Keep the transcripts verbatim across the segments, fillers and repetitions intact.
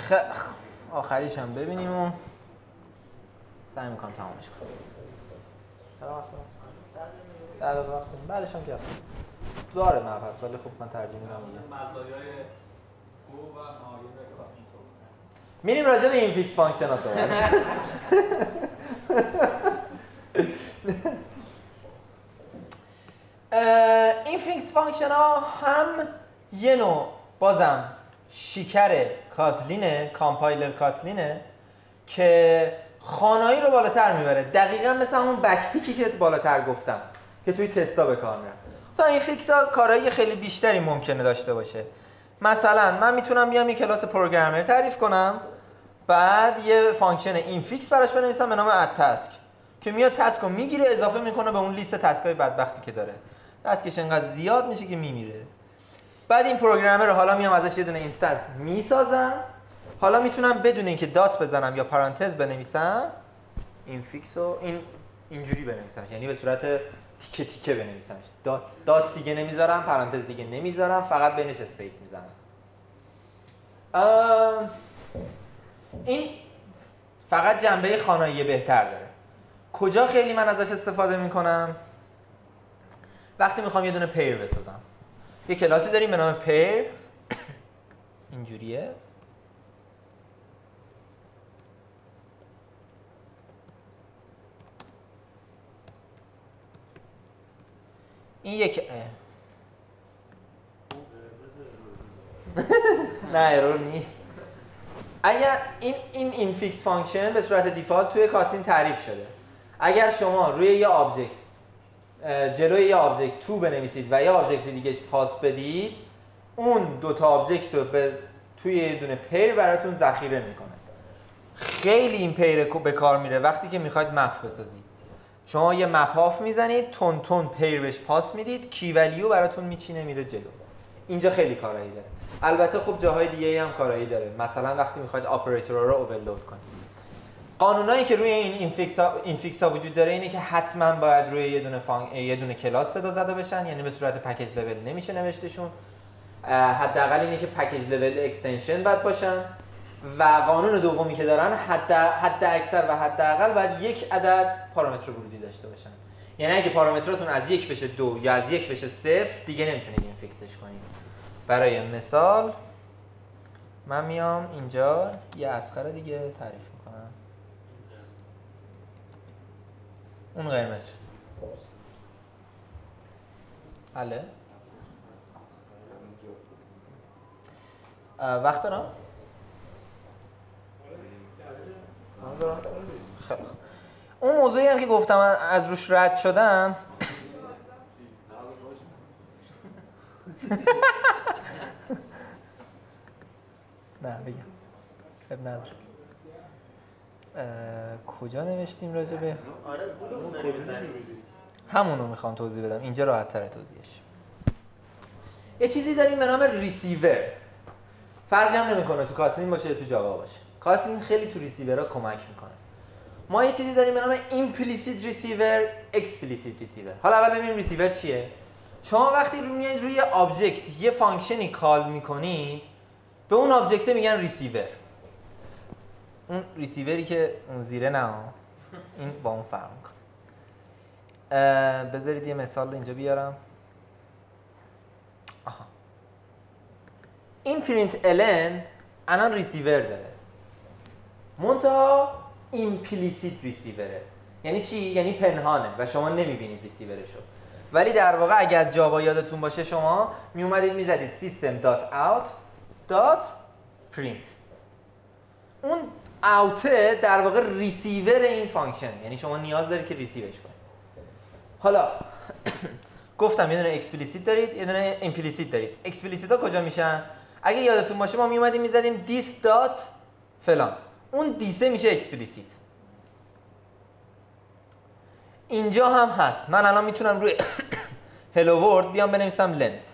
خ... آخریش هم ببینیم و سعی میکنم تمامش کنم. چرا وقت دارم؟ در وقت بعدش هم که داره مبحث، ولی خب من ترجیح میدم مزایای گو و معایب کاتلین میریم راجع به این فیکس فانکشن ها صحبت. این فیکس فانکشن ها هم یه نوع بازم شیکر کاتلینه، کامپایلر کاتلینه که خانایی رو بالاتر میبره، دقیقا مثل همون بکتیکی که بالاتر گفتم که توی تستا به کار میرن. مثلا این فیکس ها کارهای خیلی بیشتری ممکنه داشته باشه. مثلا من میتونم بیام یه کلاس پروگرامر تعریف کنم، بعد یه فانکشن این فیکس براش بنویسم به نام اد تاسک که میاد تاسک رو میگیره اضافه میکنه به اون لیست تاسکای بدبختی که داره. تاسکش انقدر زیاد میشه که میمیره. بعد این پروگرامر رو حالا میام ازش یه دونه اینستنس میسازم. حالا میتونم بدون اینکه دات بزنم یا پارانتز بنویسم این فیکس رو این اینجوری بنویسم، یعنی به صورت تیکه تیکه بنویسمش. دات دات دیگه نمیذارم، پارانتز دیگه نمیذارم، فقط بینش اسپیس میزنم. این فقط جنبه خوانایی بهتر داره. کجا خیلی من ازش استفاده میکنم؟ وقتی میخوام یه دونه پیر بسازم. یه کلاسی داریم به نام پیر، اینجوریه. این یک نه ارور نیست. اگر این این این فیکس فانکشن به صورت دیفالت توی کاتلین تعریف شده. اگر شما روی یه آبجکت جلوی یه آبجکت تو بنویسید و یه آبجکت دیگه پاس بدید، اون دو تا آبجکت رو به توی یه دونه پیر براتون ذخیره میکنه. خیلی این پیر به کار میره وقتی که میخواید مپ بسازید. شما یه مپ آف میزنید، تون تون پیر بهش پاس میدید، کی ولیو براتون میچینه میره جلو. اینجا خیلی کارایی داره. البته خب جاهای دیگه هم کارایی داره. مثلا وقتی میخواید اپراتورها رو اوورلود کنید. قانونایی که روی این این فیکس ها این فیکس ها وجود داره اینه که حتما باید روی یه دونه فانک... یه دونه کلاس صدا زده بشن، یعنی به صورت پکیج لول نمیشه نوشتشون. حداقل اینه که پکیج لول اکستنشن باید باشن. و قانون دومی که دارن حد حد اکثر و حداقل باید یک عدد پارامتر ورودی داشته باشن. یعنی اگه پارامتراتون از یک بشه دو یا از یک بشه صفر دیگه نمیتونید این فیکسش کنید. برای مثال من میام اینجا یه اسخر دیگه تعریف میکنم. اون قرمز شد. حله؟ وقت دارم؟ خیلی خوب. اون موضوعی هم که گفتم از روش رد شدم نه بگم اب نداره. کجا نوشتیم راجع به همونو میخوام توضیح بدم. اینجا راحت تره توضیحش. یه چیزی داریم به نام ریسیور. فرقی هم نمیکنه تو کاتلین باشه یا تو جاوا باشه. کاتلین خیلی تو ریسیورها کمک میکنه. ما یه چیزی داریم به نام ایمپلیسیت ریسیور، اکسپلیسیت ریسیور. حالا اول ببینیم ریسیور چیه. شما وقتی رو میایید روی آبجکت یه فانکشنی کال میکنید، به اون آبجکت میگن ریسیور. اون ریسیوری که اون زیره نه، این با اون فرق میکنه. بذارید یه مثال اینجا بیارم. آها. این پرینت الن الان ریسیور داره. منتها ایمپلیسیت ریسیوره. یعنی چی؟ یعنی پنهانه و شما نمیبینید ریسیورشو. ولی در واقع اگر از جاوا یادتون باشه شما می اومدید میزدید system dot out dot print. اون اوته در واقع ریسیور این فانکشن، یعنی شما نیاز دارید که ریسیوش کنید. حالا گفتم یه دونه اکسپلیسیت دارید، یه دونه ایمپلیسیت دارید. اکسپلیسیت ها کجا میشن؟ اگه یادتون باشه ما می اومدیم میزدیم this dot فلان. اون دیسه میشه اکسپلیسیت. اینجا هم هست. من الان میتونم روی hello world بیام بنویسم length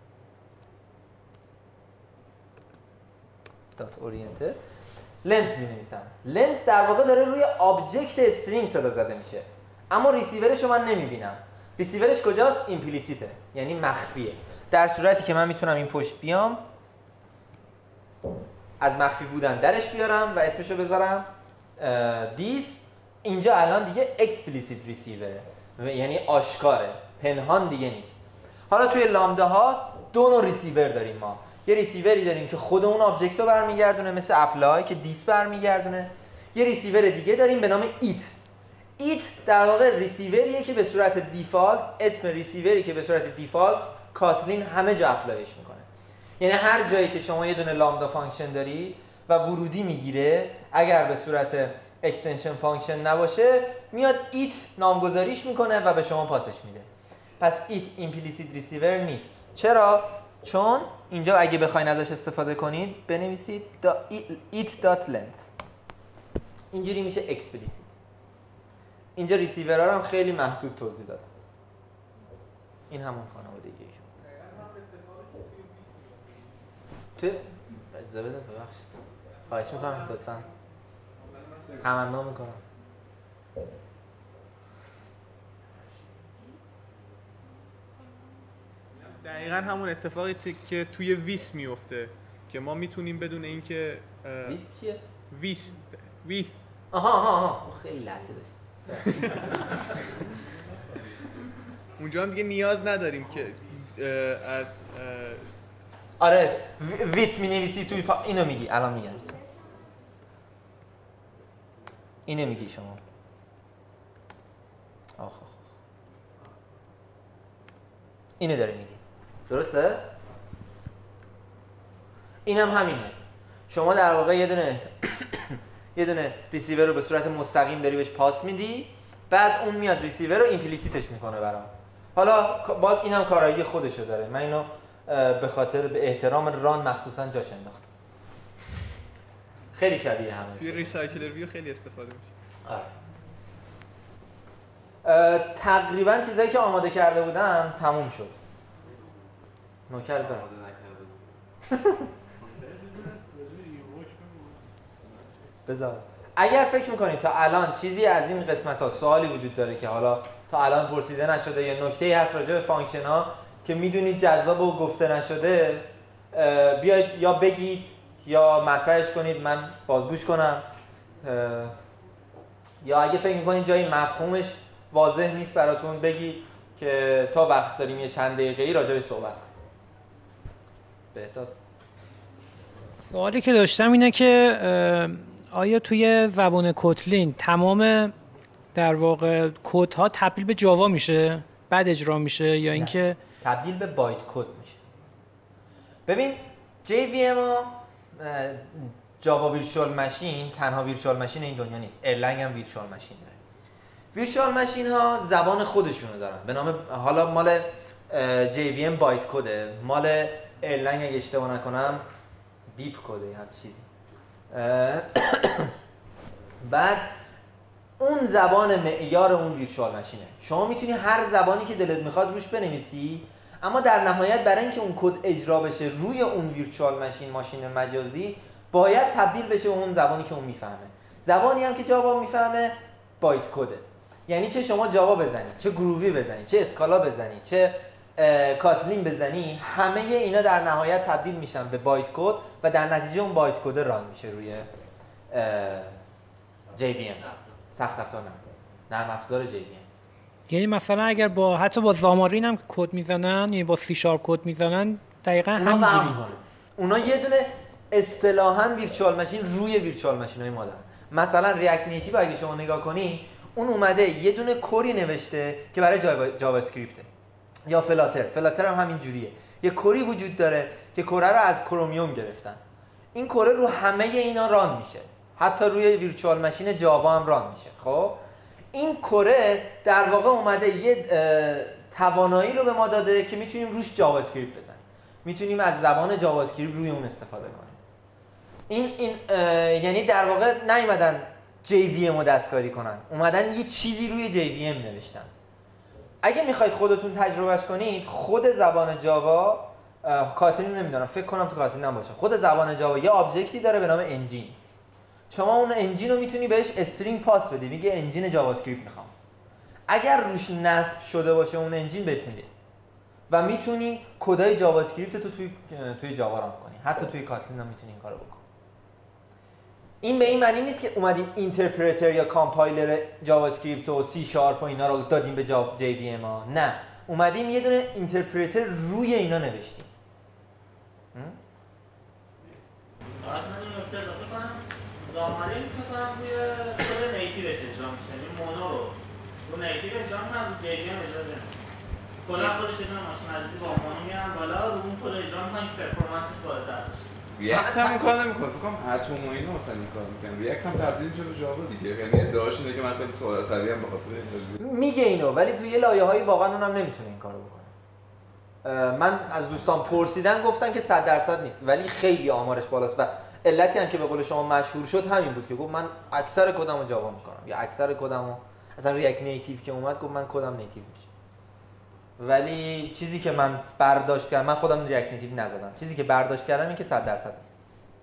dot oriented length می نویسم. length در واقع داره روی آبجکت استرینگ صدا زده میشه، اما ریسیورش رو من نمیبینم. ریسیورش کجاست؟ ایمپلیسیته، یعنی مخفیه. در صورتی که من میتونم این پشت بیام از مخفی بودن درش بیارم و اسمشو بذارم دیس. اینجا الان دیگه اکسپلیسیت ریسیوره، یعنی آشکاره، پنهان دیگه نیست. حالا توی لامدا ها دو نوع ریسیور داریم ما. یه ریسیوری داریم که خود اون آبجکت رو برمیگردونه مثل اپلای که دیس برمیگردونه. یه ریسیور دیگه داریم به نام ایت. ایت در واقع ریسیوریه که به صورت دیفالت، اسم ریسیوری که به صورت دیفالت کاتلین همه جا اپلایش میکنه. یعنی هر جایی که شما یه دونه لامدا فانکشن دارید و ورودی میگیره، اگر به صورت اکستنشن فانکشن نباشه میاد ایت نامگذاریش میکنه و به شما پاسش میده. پس ایت ایمپلیسیت ریسیور نیست. چرا؟ چون اینجا اگه بخواین ازش استفاده کنید بنویسید it.length، اینجوری میشه اکسپلیسیت. اینجا ریسیورها رو هم خیلی محدود توضیح دادم. این همون خانوادگیه. تو اجازه بده ببخشید. خواهش میکنم لطفاً. تمنا میکنم. دقیقاً همون اتفاقی که توی ویس میفته که ما میتونیم بدون اینکه ویس چیه؟ ویس ویس آها آها آها خیلی لحظه داشت. اونجا هم دیگه نیاز نداریم که از آره ویت می‌نویسی توی پا... اینو میگی الان میگم اینو میگی شما. آخ آخ اینو داری میگی درسته؟ اینم هم همینه. شما در واقع یه دونه یه دونه ریسیور رو به صورت مستقیم داری بهش پاس میدی، بعد اون میاد ریسیور رو ایمپلیسیتش میکنه برام. حالا باز اینم کارایی خودشو داره. من اینو به خاطر به احترام ران مخصوصا جاش انداختم. خیلی شبیه همه. توی ریسایکلر ویو خیلی استفاده میشه. آره. تقریبا چیزایی که آماده کرده بودم تموم شد. نوکر برم. بذار. اگر فکر میکنید تا الان چیزی از این قسمت ها سوالی وجود داره که حالا تا الان پرسیده نشده یا نکته‌ای هست راجع به فانکشن ها که میدونید جذاب و گفته نشده، بیاید یا بگید یا مطرحش کنید من بازگوش کنم، یا اگه فکر میکنید جایی مفهومش واضح نیست براتون بگید که تا وقت داریم یه چند دقیقه‌ای راجع به صحبت کنیم. بهتر. سوالی که داشتم اینه که آیا توی زبان کوتلین تمام در واقع کدها تبدیل به جاوا میشه بعد اجرا میشه یا اینکه تبدیل به بایت کد میشه؟ ببین جی وی ام ها جاوا ویرچوال ماشین تنها ویرچوال ماشین این دنیا نیست، ایرلنگ هم ویرچوال ماشین داره. ویرچوال ماشین ها زبان خودشونو دارن به نام، حالا مال جی وی ام بایت کده، مال ایرلنگ اگه اشتباه نکنم بیپ کده یا هر چیزی. بعد اون زبان معیار اون ویرچوال ماشینه. شما میتونی هر زبانی که دلت میخواد روش بنویسی، اما در نهایت برای اینکه اون کد اجرا بشه روی اون ویرچوال ماشین ماشین مجازی باید تبدیل بشه به اون زبانی که اون میفهمه. زبانی هم که جاوا میفهمه بایت کده. یعنی چه شما جاوا بزنی، چه گرووی بزنی، چه اسکالا بزنی، چه کاتلین بزنی، همه اینا در نهایت تبدیل میشن به بایت کد و در نتیجه اون بایت کد ران میشه روی جی وی ام. سخت افزار نه، نرم افزار جی وی ام. یعنی مثلا اگر با حتی با زامارین هم کد میزنن، یعنی با سی شارپ کد میزنن دقیقاً همینجوری. اونا یه دونه اصطلاحاً ویرچوال ماشین روی ویرچوال ماشین‌های ما دارن. مثلا ریاکت نیتیو اگه شما نگاه کنی، اون اومده یه دونه کوری نوشته که برای جاوا, جاوا اسکریپته، یا فلاتر. فلاتر هم همین جوریه. یه کوری وجود داره که کوره رو از کرومیوم گرفتن. این کوره رو همه اینا ران میشه. حتی روی ویرچوال ماشین جاوا هم ران میشه. خب این کوره در واقع اومده یه توانایی رو به ما داده که میتونیم روش جاوا اسکریپت بزنیم. میتونیم از زبان جاوا اسکریپت روی اون استفاده کنیم. این این یعنی در واقع نیومدن جی وی ام رو دستکاری کنن، اومدن یه چیزی روی جی وی ام نوشتن. اگه میخواید خودتون تجربهش کنید، خود زبان جاوا، کاتلین نمیدونم، فکر کنم تو کاتلین هم باشه، خود زبان جاوا یه آبجکتی داره به نام انجین. شما اون انجین رو میتونی بهش استرینگ پاس بدی، میگه انجین جاوا اسکریپت میخوام. اگر روش نصب شده باشه اون انجین بهت میده و میتونی کدای جاوا اسکریپت تو توی توی جاوا ران کنی. حتی توی کاتلین هم میتونی این کارو بکنی. این به این معنی نیست که اومدیم اینترپرتر یا کامپایلر جاوا اسکریپت و سی شارپ و اینا رو دادیم به جا جی وی ام ها. نه، اومدیم یه دونه اینترپرتر روی اینا نوشتیم. بعد من این نکته اضافه کنم، زامانی می‌کنم روی خود نیتیوش اجرا میشه. این مونو رو رو نیتیو اجرا می‌کنم، رو جی وی ام اجرا نمی‌کنم. کلا خودش یه دونه ماشین عزیزی با مونو میارن بالا، رو اون کد اجرا می‌کنن که پرفورمنسش بالاتر بشه. ریاکت هم این کار نمی‌کنه. فکر کنم اتم و اینا مثلا این کار می‌کنن. ریاکت هم تبدیل میشه به جاوا دیگه. یعنی ادعاش اینه که من خیلی سوال اثری ام به خاطر این قضیه. میگه اینو، ولی توی یه لایه‌هایی واقعا اونم نمیتونه این کارو بکنه. من از دوستان پرسیدن گفتن که صد درصد نیست، ولی خیلی آمارش بالاست و علتی هم که به قول شما مشهور شد همین بود که گفت من اکثر کدمو جاوا میکنم یا اکثر کدمو اصلا ریاکت نیتیو که اومد گفت من کدم نیتیو میشه. ولی چیزی که من برداشت کردم، من خودم ریاکت نیتیو نزدم، چیزی که برداشت کردم این که صد درصد نیست.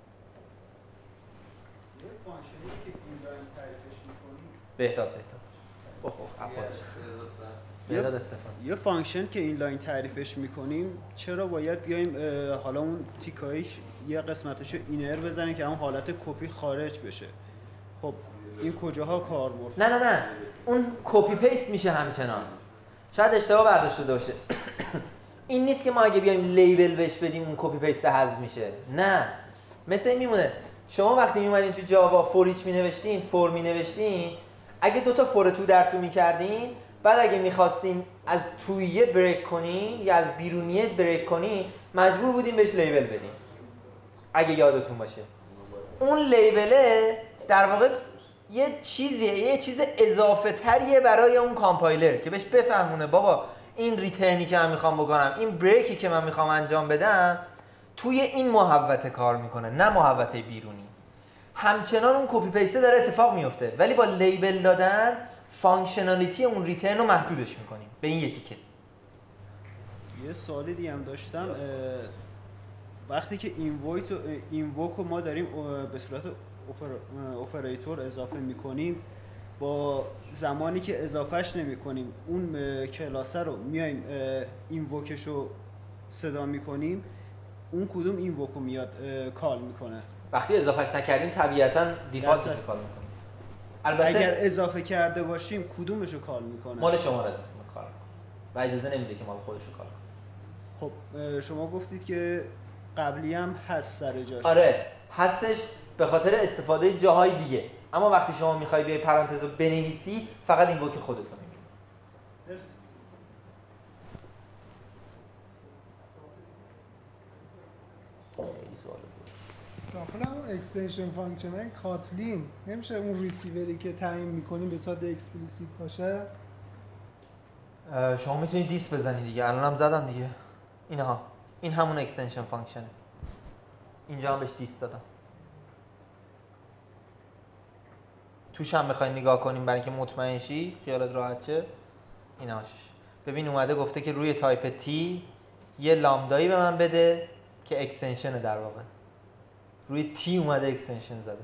یه فانکشنی که اینلاین تعریفش می‌کنی بهتاب بهتاب اوه اوه عباس بهتاب استفان یه فانکشن که اینلاین تعریفش می‌کنیم چرا باید بیایم حالا اون تیکایش یه قسمتشو اینر بزنیم که اون حالت کپی خارج بشه؟ خب این کجاها کار مرد؟ نه نه نه اون کپی پیست میشه همچنان. شاید اشتباه برداشت شده باشه. این نیست که ما اگه بیایم لیبل بهش بدیم اون کپی پیست حذف میشه. نه، مثل این میمونه شما وقتی میومدین تو جاوا فور ایچ مینوشتین، فور مینوشتین، اگه دوتا فور تو در تو میکردین، بعد اگه میخواستین از توییه بریک کنین یا از بیرونیه بریک کنین، مجبور بودین بهش لیبل بدین. اگه یادتون باشه اون لیبله در واقع یه چیزیه، یه چیز اضافه تریه برای اون کامپایلر که بهش بفهمونه بابا این ریترنی که من میخوام بکنم، این بریکی که من میخوام انجام بدم توی این محوطه کار میکنه، نه محوطه بیرونی. همچنان اون کپی پیسته داره اتفاق میفته، ولی با لیبل دادن فانکشنالیتی اون ریترن رو محدودش میکنیم به این یکی که. یه سوالی دیگه هم داشتم، وقتی که اینوایت اینووک رو ما داریم به صورت اپراتور اضافه میکنیم، با زمانی که اضافهش نمیکنیم اون کلاسه رو میایم اینووکش رو صدا میکنیم، اون کدوم اینووک رو میاد کال میکنه؟ وقتی اضافهش نکردیم طبیعتا دیفالتش رو کال میکنه. البته اگر اضافه کرده باشیم کدومش رو کال میکنه؟ مال شما رو کال میکنه و اجازه نمیده که مال خودش رو کال کنه. خب شما گفتید که قبلی هم هست سر جاش. آره هستش به خاطر استفاده جاهای دیگه، اما وقتی شما میخوای بیای پرانتز رو بنویسی فقط این وک خودتو میبینی. مرسی. خیلی سوال داخل اون اکستنشن فانکشن های کاتلین نمیشه اون ریسیوری که تعیین میکنیم به صورت اکسپلیسیت باشه؟ شما میتونید دیس بزنی دیگه، الانم زدم دیگه. اینها این همون اکستنشن فانکشنه. اینجا هم بهش دیس دادم. توش هم میخوایم نگاه کنیم برای اینکه مطمئن شی خیالت راحت شه. این هاشش ببین اومده گفته که روی تایپ تی یه لامدایی به من بده که اکستنشنه، در واقع روی تی اومده اکستنشن زده.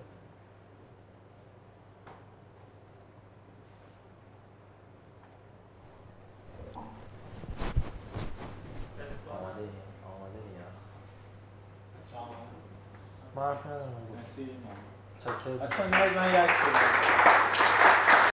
ما حرف ندارم. مرسی. چکر. بچه‌ها نیاز من یک